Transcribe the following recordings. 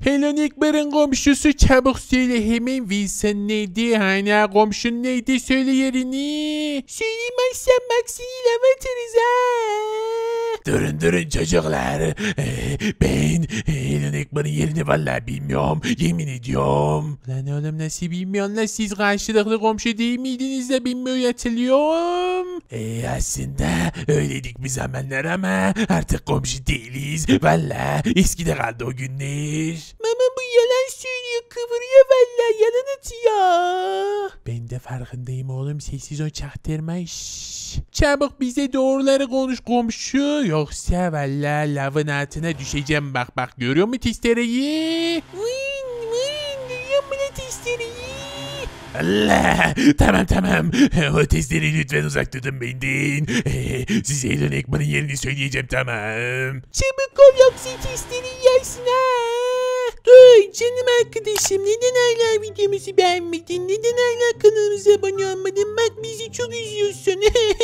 Hello Ekber'in komşusu, çabuk söyle hemen, Wilson neydi? Hani komşun neydi, söyle yerini. Söylemezsen bak seni lava atarız ha. Durun çocuklar. Ben Hello Ekber'in yerini vallahi bilmiyorum. Yemin ediyorum. Lan oğlum nasıl bilmiyorsun lan, siz karşılıklı komşu değil miydiniz de bilmiyor, hatırlıyorum. Aslında öyleydik bir zamanlar ama artık komşu değiliz. Valla eskide kaldı o günler. Mama bu yalan söylüyor, kıvırıyor valla, yalan atıyor. Ben de farkındayım oğlum, sessiz ol, çaktırma. Çabuk bize doğruları konuş komşu, yoksa valla lavın altına düşeceğim. Bak görüyor musun testereyi? Görüyor musun testereyi? Allah, tamam. O testleri lütfen uzak tutun benden. Size Elon Ekman'ın yerini söyleyeceğim, tamam. Çabuk ol yoksa testleri yersin ha. Dur canım arkadaşım, neden hala videomuzu beğenmedin? Neden hala kanalımıza abone olmadın? Bak bizi çok üzüyorsun.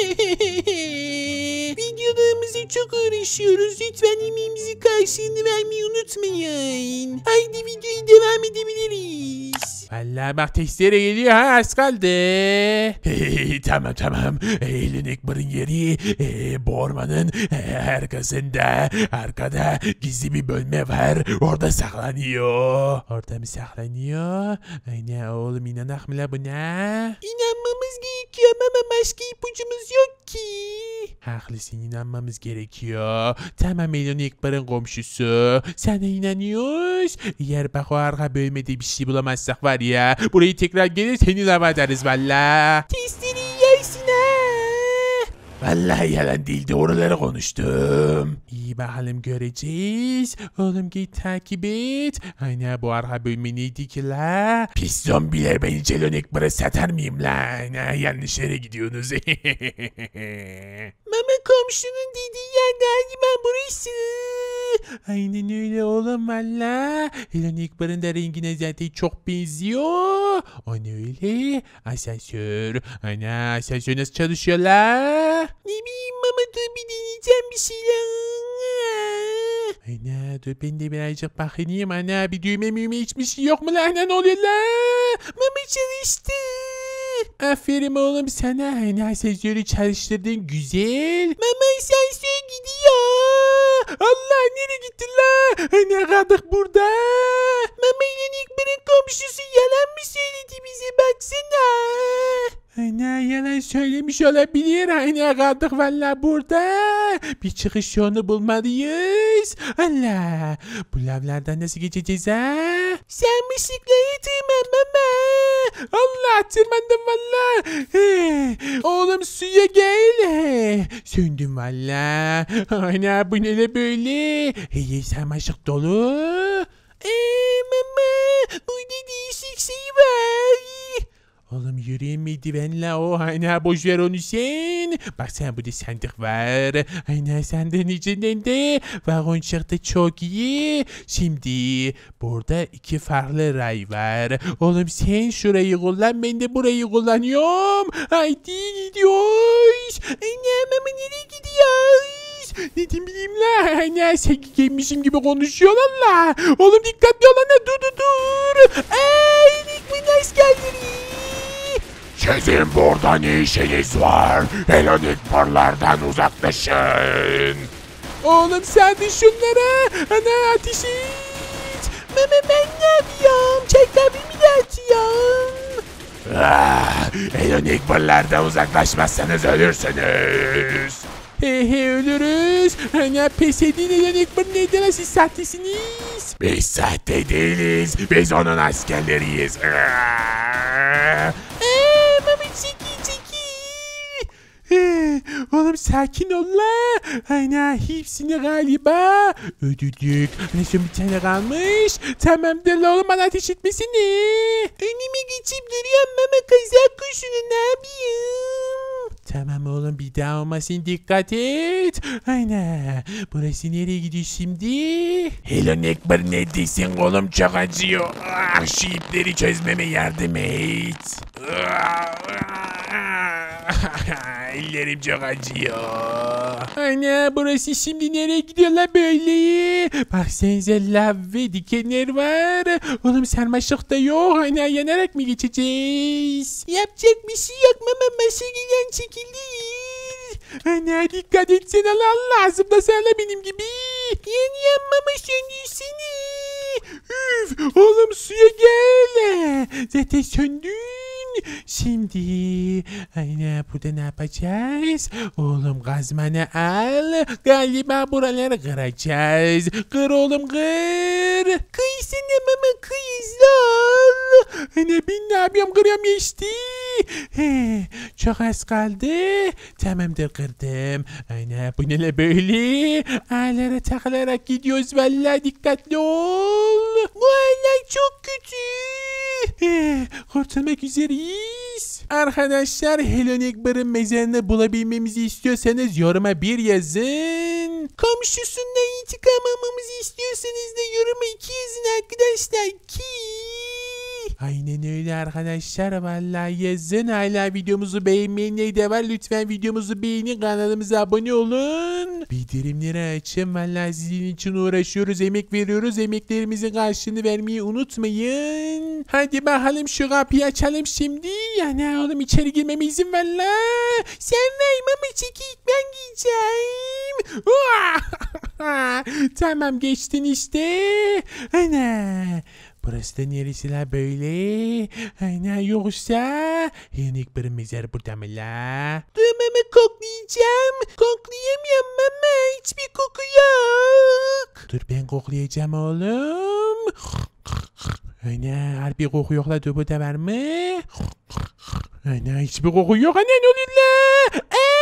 Videolarımıza çok uğraşıyoruz. Lütfen emeğimizin karşılığını vermeyi unutmayın. Haydi videoyu devam edebiliriz. Vallahi bak testere geliyor ha, az kaldı. Tamam. Elon Ekber'in yeri bu ormanın arkasında. Arkada gizli bir bölme var. Orada saklanıyor. Orada mı saklanıyor? Aynen oğlum, inanak mı la buna? İnanmamız gerekiyor ama başka ipucumuz yok ki. Haklısın, inanmamız gerekiyor. Tamam Elon Ekber'in komşusu, sana inanıyoruz. Eğer bak o arka bölmede bir şey bulamazsak var ya, burayı tekrar gelir seni lava atarız valla. Testleri yersin ha. Vallahi yalan değil, doğruları konuştum. İyi bakalım, göreceğiz. Oğlum git takip et. Aynen, bu arka bölme neydi ki la? Pis zombiler, beni Elon Ekber'e satar mıyım lan? Yanlış yere gidiyorsunuz. Mama komşunun dediği yer galiba burası. Aynen öyle oğlum valla. Elon Ekber'in de rengine zaten çok benziyor. O ne öyle? Asansör. Aynen, asansör nasıl çalışıyor la? Ne bileyim mama, dur bir deneyeceğim bir şeyler. Aynen, dur ben de birazcık bakayım. Ana, bir düğme hiçbir şey yok mu lan? Ne oluyor la? Mama çalıştı. Aferin oğlum sana. Hani asansörü çalıştırdın, güzel. Mama asansör gidiyor. Allah, nereye gitti la? Ne kaldık burada? Mama ile Ekber'in komşusu yalan mı söyledi bize, baksana. Ana, yalan söylemiş olabilir. Ana, kaldık valla burada. Bir çıkış yolunu bulmalıyız. Allah, bu lavlardan nasıl geçeceğiz ha? Sen ışıkları tırman mama. Allah, tırmandım valla. Oğlum suya gel. Söndüm valla. Ana, bu ne böyle? Sen ışık dolu. Mama, burada değişik şey var. Oğlum yürüyen merdivenle o, aynen, boş ver onu sen. Bak sen, burada sandık var. Aynen, sandığın içinden de vagon çıktı, çok iyi. Şimdi burada iki farklı ray var. Oğlum sen şurayı kullan, ben de burayı kullanıyorum. Haydi gidiyoruz. Aynen ama nereye gidiyoruz? Ne bileyim la. Aynen, sen gelmişim gibi konuşuyorsun la. Oğlum dikkatli ol lan, dur. Ekmeğin askerleri. Sizin burada ne işiniz var? Elon Ekber'lerden uzaklaşın. Oğlum sen de şunlara. Ana, ateş et. Mama ben ne yapıyorum? Çekabimi de atıyorum. Elon Ekber'lerden uzaklaşmazsanız ölürsünüz. Ölürüz. Ana, pes edin, Elon Ekber neydi, siz sahtesiniz? Biz sahte değiliz. Biz onun askerleriyiz. Oğlum sakin ol la. Aynen, hepsini galiba ödedik. Son bir tane kalmış. Tamamdır la oğlum, bana ateş etmesini. Önüme geçip duruyorum mama, kazak kuşunu, ne yapayım? Tamam oğlum, bir daha olmasın, dikkat et. Aynen, burası nereye gidiyor şimdi? Elon Ekber neredesin oğlum, çok acıyor. Şu ipleri çözmeme yardım et. Ellerim çok acıyor. Ana burası şimdi nereye gidiyorlar böyle? Baksanıza lav ve dikenler var. Oğlum sarmaşık da yok. Ana yanarak mı geçeceğiz? Yapacak bir şey yok mama. Maşagiden çekilir. Ana dikkat etsene Allah lazım da sana benim gibi. Yanıyan mama söndürsene. Üf oğlum suya gel. Zaten söndün. Şimdi aynen burada ne yapacağız? Oğlum gazmanı al. Galiba buraları kıracağız. Kır oğlum kır. Kıysana mama kıy ol. Hani ben ne yapıyorum kırıyorum işte. Çok az kaldı. Tamamdır kırdım. Aynen bu ne böyle? Ağlara takılarak gidiyoruz vallahi dikkatli ol. Bu ağlar çok kötü. Kurtulmak üzereyiz. Arkadaşlar Hello Neighbor'ın mezarını bulabilmemizi istiyorsanız yoruma 1 yazın. Komşusundan intikam almamızı istiyorsanız da yoruma 2 yazın arkadaşlar. 2. Aynen öyle arkadaşlar. Vallahi yazın. Hala videomuzu beğenmeyenler de var. Lütfen videomuzu beğenin. Kanalımıza abone olun. Bildirimleri açın. Vallahi sizin için uğraşıyoruz. Emek veriyoruz. Emeklerimizin karşılığını vermeyi unutmayın. Hadi bakalım şu kapıyı açalım şimdi. Yani oğlum içeri girmeme izin ver la. Sen ver mama çekil. Ben giyeceğim. Tamam geçtin işte. Ana. Burası da neresi la böyle? Ana yoksa Hello bir mezar burada mı la? Dur mama koklayacağım. Koklayamıyorum mama. Hiçbir koku yok. Dur ben koklayacağım oğlum. Ana harbi koku yok la. Dur burada var mı? Ana hiçbir koku yok. Ana ne oluyor la?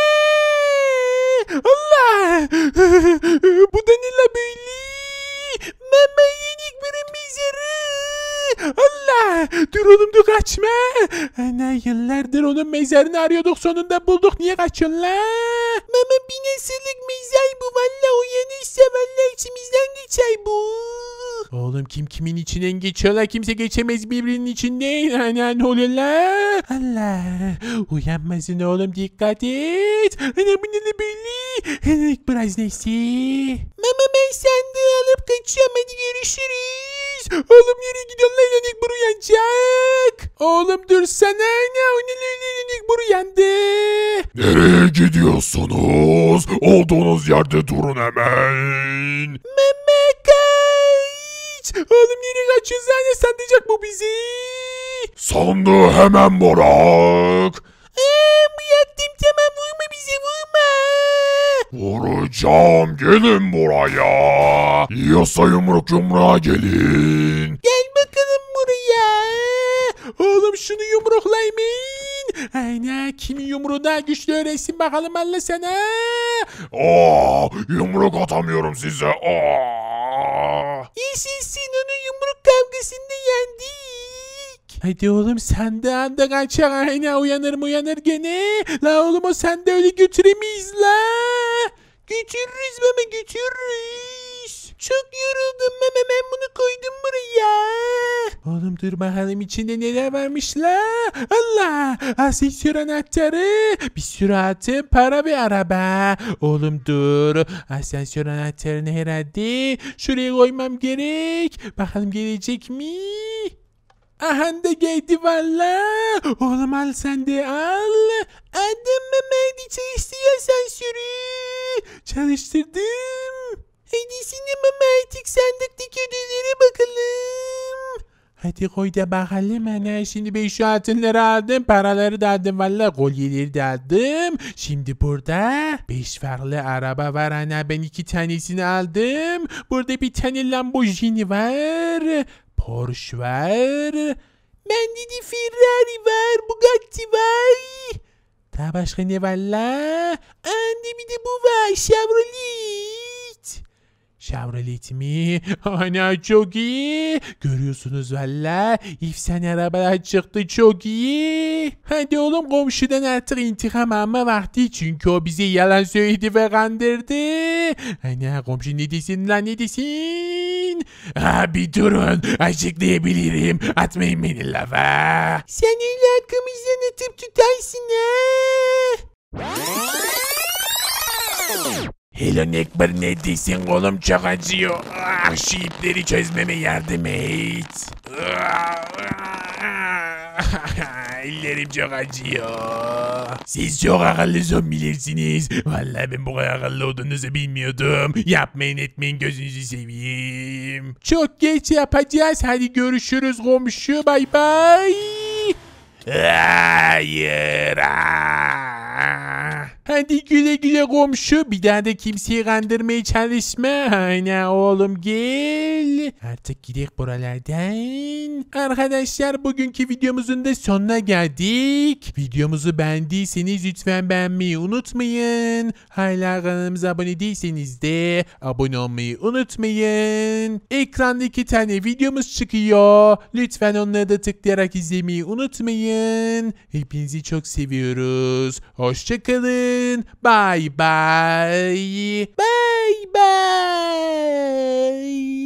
Allah! Bu da ne la böyle? Mama yenik bir mezarı. Allah! Dur oğlum dur kaçma. Ana yıllardır onun mezarını arıyorduk sonunda bulduk. Niye kaçıyorsun la? Mama bir nasırlık mezar bu. Valla uyanırsa valla içimizden geçer bu. Oğlum kim kimin içinden geçiyorlar? Kimse geçemez birbirinin içinden. Ana ne oluyor la? Allah! Uyanmasın oğlum dikkat et. Ana bu ne böyle? Biraz neyse. Mama ben sandığı alıp kaçıyorum. Hadi görüşürüz. Oğlum nereye gidiyorsun lan? Lenik buru yanacak. Oğlum dursana. Ne o ne Lenik buru yandı. Nereye gidiyorsunuz? Olduğunuz yerde durun hemen. Mama kaç. Oğlum nereye kaçıyorsun? Ne sandıracak bu bizi? Sandığı hemen bırak. Yattım tamam vurma bizi vurma. Vuracağım gelin buraya. Yiyorsa yumruk yumruğa gelin. Gel bakalım buraya. Oğlum şunu yumruklaymayın. Aynen kimin yumruğu daha güçlü öğrensin bakalım Allah sana. Yumruk atamıyorum size. Yaşasın onu yumruk kavgasında yendik. Hadi oğlum sen de anda kaçar. Aynen uyanır gene. La oğlum o sen de öyle götüremeyiz la. Götürürüz mama götürürüz. Çok yoruldum mama ben bunu koydum buraya. Oğlum dur bakalım içinde neler varmış la. Allah asansör anahtarı. Bir sürü altın para ve araba. Oğlum dur. Asansör anahtarını herhalde şuraya koymam gerek. Bakalım gelecek mi? Aha da geldi valla. Oğlum al sen de al. Aldım mama hadi çalıştır asansörü. Çalıştırdım. Hadi şimdi mama artık sandıktaki ödüllere bakalım. Hadi koy da bakalım ana. Şimdi ben şu altınları aldım. Paraları da aldım valla. Kolyeleri de aldım. Şimdi burada 5 farklı araba var ana. Ben 2 tanesini aldım. Burada bir tane Lamborghini var. Porsche var. Bende de Ferrari var. Bugatti var. Daha başka ne var la? Anne bir de bu var. Chevrolet. Chevrolet mi? Ana çok iyi. Görüyorsunuz valla. İfsane arabalar çıktı çok iyi. Hadi oğlum komşudan artık intikam alma vakti. Çünkü o bize yalan söyledi ve kandırdı. Ana komşu ne desin lan ne desin? Bir durun açıklayabilirim. Atmayın beni lava. Sen öyle arkamızdan atıp tutarsın ha. Hello Nekbar, neredesin? Kolum çok acıyor. Ah, şu ipleri çözmeme yardım et. Ellerim çok acıyor. Siz çok akıllı zombilersiniz. Vallahi ben bu kadar akıllı olduğunuzu bilmiyordum. Yapmayın etmeyin, gözünüzü seveyim. Çok geç yapacağız. Hadi görüşürüz komşu. Bay bay. Hayır. Hadi güle güle komşu. Bir daha da kimseyi kandırmaya çalışma. Aynen oğlum, gel. Artık gidelim buralardan. Arkadaşlar, bugünkü videomuzun da sonuna geldik. Videomuzu beğendiyseniz lütfen beğenmeyi unutmayın. Hala kanalımıza abone değilseniz de abone olmayı unutmayın. Ekranda 2 tane videomuz çıkıyor. Lütfen onları da tıklayarak izlemeyi unutmayın. Hepinizi çok seviyoruz. Hoşçakalın. Bye bye. Bye bye.